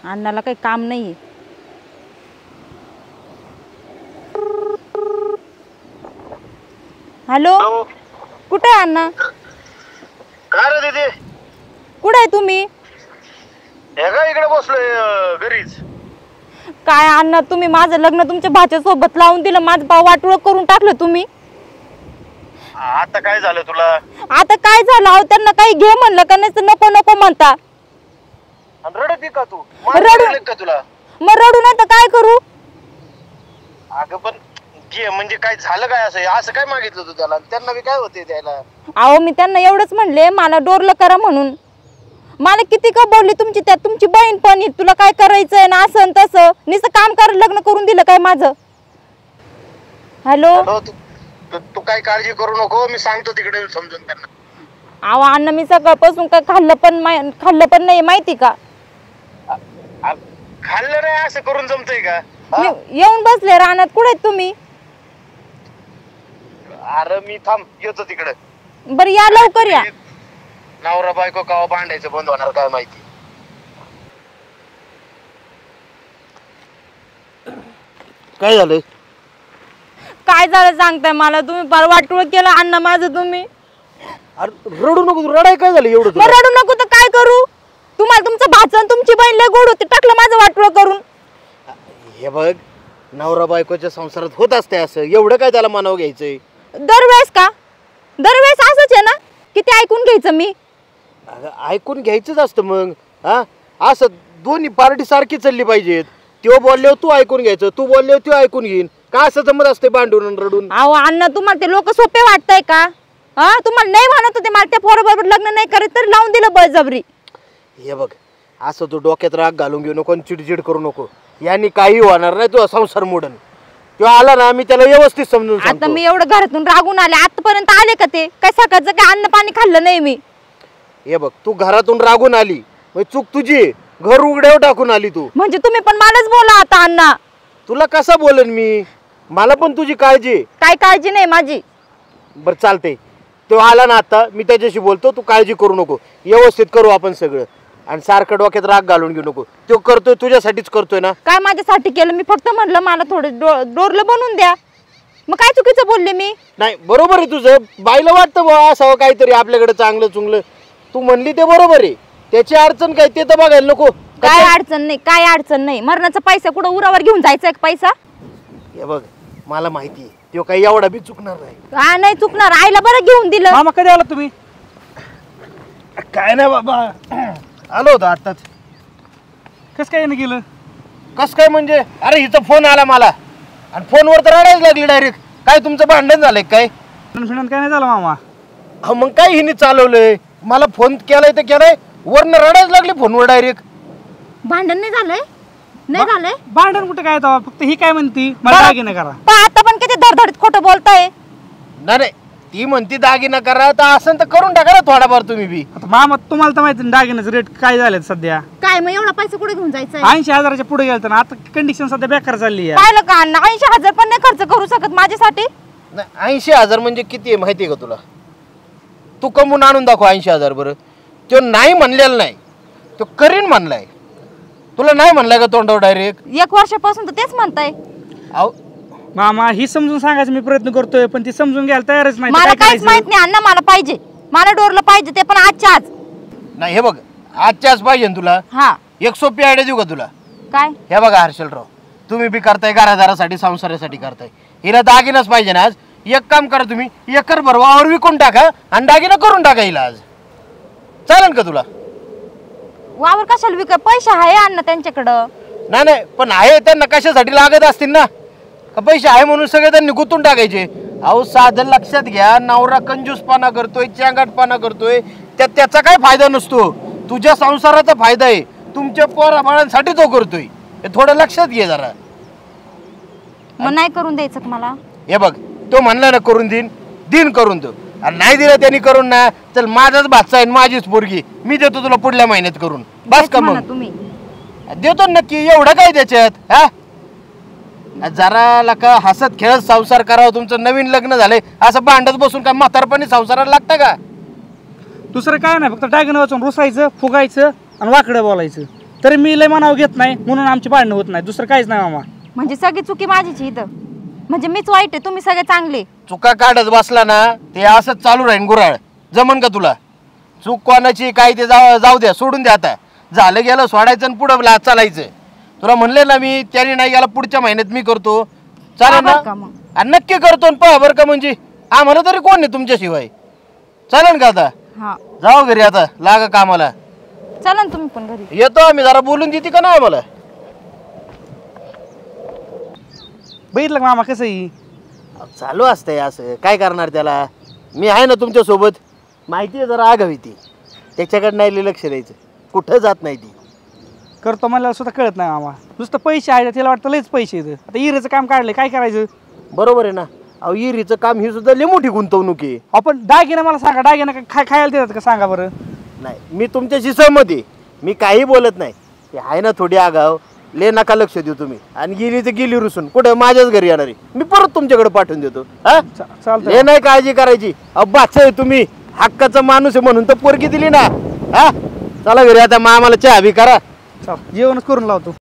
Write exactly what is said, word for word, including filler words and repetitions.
अण्णाला काही काम नाही. हॅलो, कुठे आहे अण्णा? काय रे दीदी, कुठे आहे तुम्ही? हे का इकडे बसलोय घरीच. काय अण्णा, तुम्ही माझं लग्न तुमच्या भाच्या सोबत लावून दिलं, माझं भाव वाटोळं करून टाकलं तुम्ही. आता काय झालं तुला? आता काय झालं? अहो त्यांना काही घे म्हणलं का नाही, नको नको म्हणता. रडती का तू? रडू का तुला? मग रडू नाही तर काय करू? अगं पण घे म्हणजे काय झालं काय? असं असं काय मागितलं तू त्याला? त्यांना बी काय होते द्यायला? अहो मी त्यांना एवढंच म्हणले मला डोरलं करा म्हणून. मला किती का बोलली तुमची, त्या तुमची बहीण पण तुला काय करायचंय ना असं तसं, नुसतं काम कर लग्न करून दिलं काय माझं? हॅलो, तू काय काळजी करू नको, मी सांगतो तिकडे समजून त्यांना. अहो अण्णा मी सकाळपासून काय खाल्लं पण खाल्लं पण नाही माहिती का? खाल्लं नाही असं करून जमतंय का? येऊन बसले रानात. कुठे आहेत तुम्ही? अरे मी थांब येतो तिकडे. बरं या लवकर या. नवरा बायको कावा भांडायचं बंद होणार काय माहिती. काय झालं? काय झालं सांगताय मला तुम्ही? फार वाटोळ केलं अण्णा माझं तुम्ही. अरे रडू नको तू, रडाय काय झालं एवढं? मग रडू नको तर काय करू? तुम्हाला तुमचं भाचन तुमची बहीण लय गोड होती, टाकलं माझं वाटोळ करून. हे बघ, नवरा बायकोच्या संसारात होत असते असं, एवढं काय त्याला मानावं घ्यायचंय? दरवेळेस का? दरवेळेस असंच आहे ना? किती ऐकून घ्यायचं मी? ऐकून घ्यायचंच असतं मग. हा असं दोन्ही पार्टी सारखी चालली पाहिजेत. तो बोलल्यावर तू ऐकून घ्यायचं, तू बोलल्यावर तू ऐकून घेईन. का असं जमत असते भांडून रडून? अहो अण्णा तुम्हाला ते लोक सोपे वाटतंय का? हा तुम्हाला नाही म्हणत होते मला त्या पोराबरोबर लग्न नाही करत, तर लावून दिलं बळजबरी. हे बघ, असं तू डोक्यात राग घालून घेऊ नको, चिडचिड करू नको. यांनी काही होणार नाही, तुझा संसार मोडन. तो आला ना मी त्याला व्यवस्थित समजून सांगतो. आता मी एवढं घरातून रागून आले, आतापर्यंत आले का ते? काय सकाळचं काय अन्न पाणी खाल्लं नाही मी? हे बघ, तू घरातून रागून आली, चूक तुझी. घर उघड्यावर टाकून आली तू. म्हणजे तुम्ही पण मलाच बोला आता अण्णा. तुला कसं बोलन मी? मला पण तुझी काळजी. काय काळजी नाही माझी. बर चालते, तो आला ना आता, मी त्याच्याशी बोलतो. तू काळजी करू नको, व्यवस्थित करू आपण सगळं. आणि सारखं डोक्यात राग घालून घेऊ नको. तो करतोय तुझ्यासाठीच करतोय ना. काय माझ्यासाठी केलं? मी फक्त म्हटलं मला थोडं डोरलं बनवून द्या. मग काय चुकीचं बोलले मी? नाही, बरोबर आहे तुझं. बाईला वाटतं बा असावं काहीतरी आपल्याकडे चांगलं चुंगलं. तू म्हणली ते बरोबर आहे. त्याची अडचण काय ते तर बघायला नको. काय अडचण नाही, काय अडचण नाही. मरणाचा पैसा कुठं उरावर घेऊन जायचा एक पैसा? हे बघ, मला माहिती आहे तो काही एवढा बी चुकणार नाही. काय नाही चुकणार. आईला बरं घेऊन दिलं. मामा कधी आला तुम्ही? काय नाही बाबा, आलो होतो आताच. कस काय येणं गेलं? कस काय म्हणजे? अरे हिचा फोन आला मला, आणि फोनवर तर रडायच लागली डायरेक्ट. काय तुमचं भांडण झालंय काय? फिणन काय नाही झालं मामा? हा मग काय हिने चालवलंय? मला फोन केलाय तर केलाय, वरनं रडायच लागली फोनवर डायरेक्ट. भांडण नाही झालंय? नाही झालंय भांडण कुठे काय? फक्त ही काय म्हणती मला दागिने करा. पण आता पण किती धडधडीत खोटं बोलताय. नाही नाही, ती म्हणती दागिना करा, तर असं तर करून टाका ना थोडाफार तुम्ही बी. आता मामा तुम्हाला तर माहिती दागिन्याचं रेट काय झाले सध्या. काय मग एवढा पैसा कुठे घेऊन जायचा? ऐंशी हजाराच्या पुढे गेलं ना. आता कंडिशन सध्या बेकार चालली आहे. पाहिलं का अण्णा? ऐंशी हजार पण नाही खर्च करू शकत माझ्यासाठी. नाही, ऐंशी हजार म्हणजे किती आहे माहिती आहे का तुला? तू कमवून आणून दाखव ऐंशी हजार. बरं, तो नाही म्हणलेला नाही, तो करीन म्हणलाय. तुला नाही म्हणलाय का तोंडावर डायरेक्ट? एक वर्षापासून तर तेच म्हणताय. अहो मामा, ही समजून सांगायचं मी प्रयत्न करतोय, पण ती समजून घ्यायला तयारच नाही. मला काहीच माहित नाही अण्णा. मला पाहिजे, मला डोरलं पाहिजे, ते पण आजच्या आज. नाही, हे बघ, आजच्या आज पाहिजे तुला. हा, एक सोपी आयडिया देऊ का तुला? काय? हे बघा हर्षलराव, तुम्ही बी करताय घरादारासाठी, संसारासाठी करताय. हिला दागिनाच पाहिजे ना आज. एक काम करा, तुम्ही एकर भर वावर विकून टाका आणि दागिना करून टाका हिला आज. चालेल का तुला? वावर कशाला विक? पैसे आहे अण्णा त्यांच्याकडं. नाही नाही, पण आहे त्यांना कशासाठी लागत असतील ना. का पैसे आहे म्हणून सगळे त्यांनी गुंतून टाकायचे? अहो साधं लक्षात घ्या, नवरा कंजूसपणा करतोय, चांगाटपणा करतोय, त्यात त्याचा काय फायदा नसतो. तुझ्या संसाराचा फायदा आहे, तुमच्या पोरा बाळांसाठी तो करतोय. हे थोडं लक्षात घे जरा. मग नाही करून द्यायचं का मला? हे बघ, तो म्हणला ना करून देईन, दिन करून दो. आणि नाही दिला त्यांनी करून ना, चल माझाच भाचा आहे, माझीच पोरगी, मी देतो तुला पुढल्या महिन्यात करून. बस का मग? तुम्ही देतो नक्की. एवढं काय त्याच्यात? हा, जरा लका हसत खेळत संसार करावा. तुमचं नवीन लग्न झालंय, असं भांडत बसून काय म्हातारपणी संसाराला लागतं का? दुसरं काय नाही, फक्त दागिने वाचून रुसायचं, फुगायचं आणि वाकडं बोलायचं. तरी मी लय मनावर घेत नाही म्हणून आमची भांडणं होत नाही, दुसरं काहीच नाही मामा. म्हणजे सगळी चुकी माझीच आहे इथं, म्हणजे मीच वाईट आहे, तुम्ही सगळे चांगले. चुका काढत बसला ना ते असंच चालू राहीन गुराळ. जमन का तुला? चूक कोणाची काय ते जाऊ जाऊ द्या, सोडून द्या. आता झालं गेलं, सोडायचं आणि पुढं चालायचं. तुला म्हणले ना मी, त्याने नाही गेला पुढच्या महिन्यात मी करतो. चालेल ना? बरं का मग? आणि नक्की करतो आणि पहा बरं का, म्हणजे आम्हाला तरी कोण नाही तुमच्याशिवाय. चालेल का? आता हा जाऊ घरी, आता लागा कामाला. चला ना तुम्ही पण घरी. येतो आम्ही, जरा बोलून देते का नाही आम्हाला? बघितलं का मामा कसं आहे? चालू असतंय असं, काय करणार त्याला. मी आहे ना तुमच्या सोबत. माहिती आहे जरा आगावी ती, त्याच्याकडे नाही लक्ष द्यायचं, कुठं जात नाही ती. करतो मला सुद्धा कळत नाही मामा. नुसतं पैसे आहे त्याला वाटतं लयच पैसे आहेत. आता इरेचं काम काढलंय, काय करायचं? बरोबर आहे ना. अहो इरीचं काम ही सुद्धा लय मोठी गुंतवणूक आहे. आपण दागिना मला सांगा, दागिना काय खाय खायला देतात का सांगा बरं? नाही, मी तुमच्याशी सहमत आहे, मी काही बोलत नाही. ते आहे ना थोडी आगाव, ले नका लक्ष देऊ तुम्ही. आणि गेली तर गेली रुसून, कुठं माझ्याच घरी येणार आहे. मी परत तुमच्याकडे पाठवून देतो. हा चालतं. ले नाही काळजी करायची. अब्बाच आहे तुम्ही, हक्काचा माणूस आहे म्हणून तर पोरगी दिली ना. हा चला घरी, आता मामाला चहा बी करा. चाल, जेवणच करून लावतो.